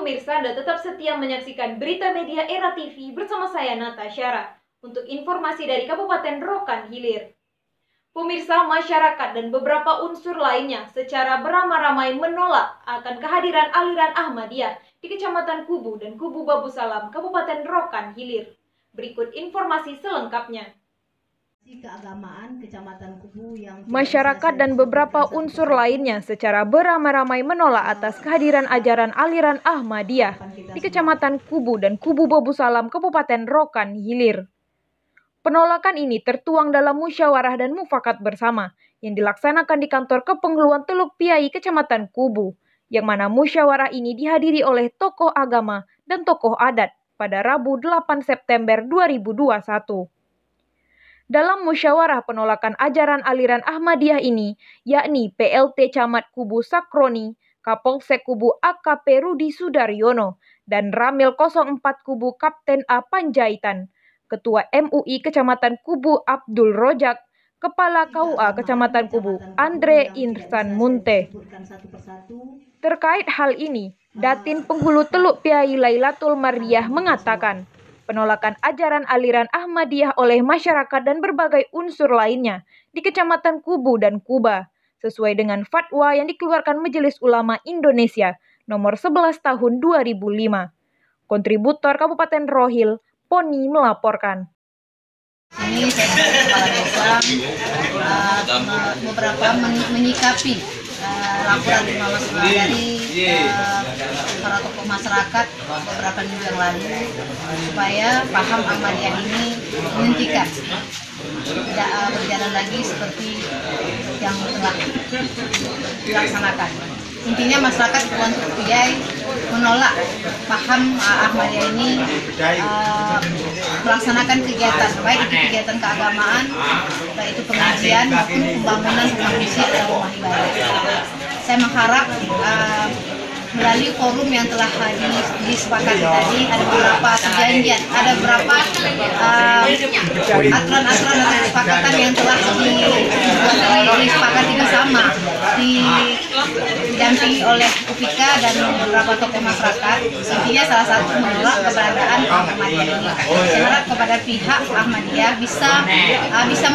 pemirsa, Anda tetap setia menyaksikan Berita Media Era TV bersama saya Nata Syara untuk informasi dari Kabupaten Rokan Hilir. Pemirsa, masyarakat dan beberapa unsur lainnya secara beramai-ramai menolak akan kehadiran aliran Ahmadiyah di Kecamatan Kubu dan Kubu Babu Salam, Kabupaten Rokan Hilir. Berikut informasi selengkapnya. Masyarakat dan beberapa unsur lainnya secara beramai-ramai menolak atas kehadiran ajaran aliran Ahmadiyah di Kecamatan Kubu dan Kubu Babu Salam, Kabupaten Rokan Hilir. Penolakan ini tertuang dalam musyawarah dan mufakat bersama yang dilaksanakan di kantor Kepengeluan Teluk Piai, Kecamatan Kubu, yang mana musyawarah ini dihadiri oleh tokoh agama dan tokoh adat pada Rabu 8 September 2021. Dalam musyawarah penolakan ajaran aliran Ahmadiyah ini, yakni PLT Camat Kubu Sakroni, Kapolsek Kubu AKP Rudi Sudaryono, dan Ramil 04 Kubu Kapten A Panjaitan, Ketua MUI Kecamatan Kubu Abdul Rojak, Kepala KUA Kecamatan Kubu Andre Insan Munte. Terkait hal ini, Datin Penghulu Teluk Piai Lailatul Mardiah mengatakan, penolakan ajaran aliran Ahmadiyah oleh masyarakat dan berbagai unsur lainnya di Kecamatan Kubu dan Kuba, sesuai dengan fatwa yang dikeluarkan Majelis Ulama Indonesia nomor 11 tahun 2005. Kontributor Kabupaten Rohil, Poni melaporkan. Ini saya sebagai kepala desa beberapa menyikapi laporan dari para tokoh masyarakat beberapa minggu yang lalu supaya paham Ahmadiyah ini dihentikan, tidak berjalan lagi seperti yang telah dilaksanakan. Intinya masyarakat Kepulauan Teluk Piai menolak paham Ahmadiyah ini melaksanakan kegiatan, baik itu kegiatan keagamaan, baik itu pengajian maupun pembangunan rumah masjid dan rumah ibadah. Saya mengharap melalui forum yang telah disepakati tadi ada beberapa perjanjian, ada beberapa aturan-aturan atau kesepakatan yang telah disepakati bersama, didampingi oleh UPK dan beberapa tokoh masyarakat. Intinya salah satu menolak keberadaan Ahmadiyah ini. Saya harap kepada pihak Ahmadiyah bisa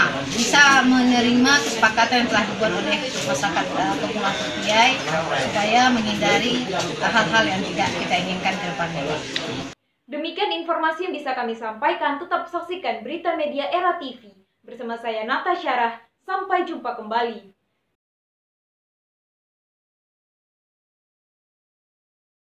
menerima kesepakatan yang telah dibuat oleh masyarakat Kepulauan Teluk Piai supaya menghindari hal-hal yang tidak kita inginkan ke depannya. Demikian informasi yang bisa kami sampaikan. Tetap saksikan Berita Media Era TV bersama saya Nata Syarah. Sampai jumpa kembali.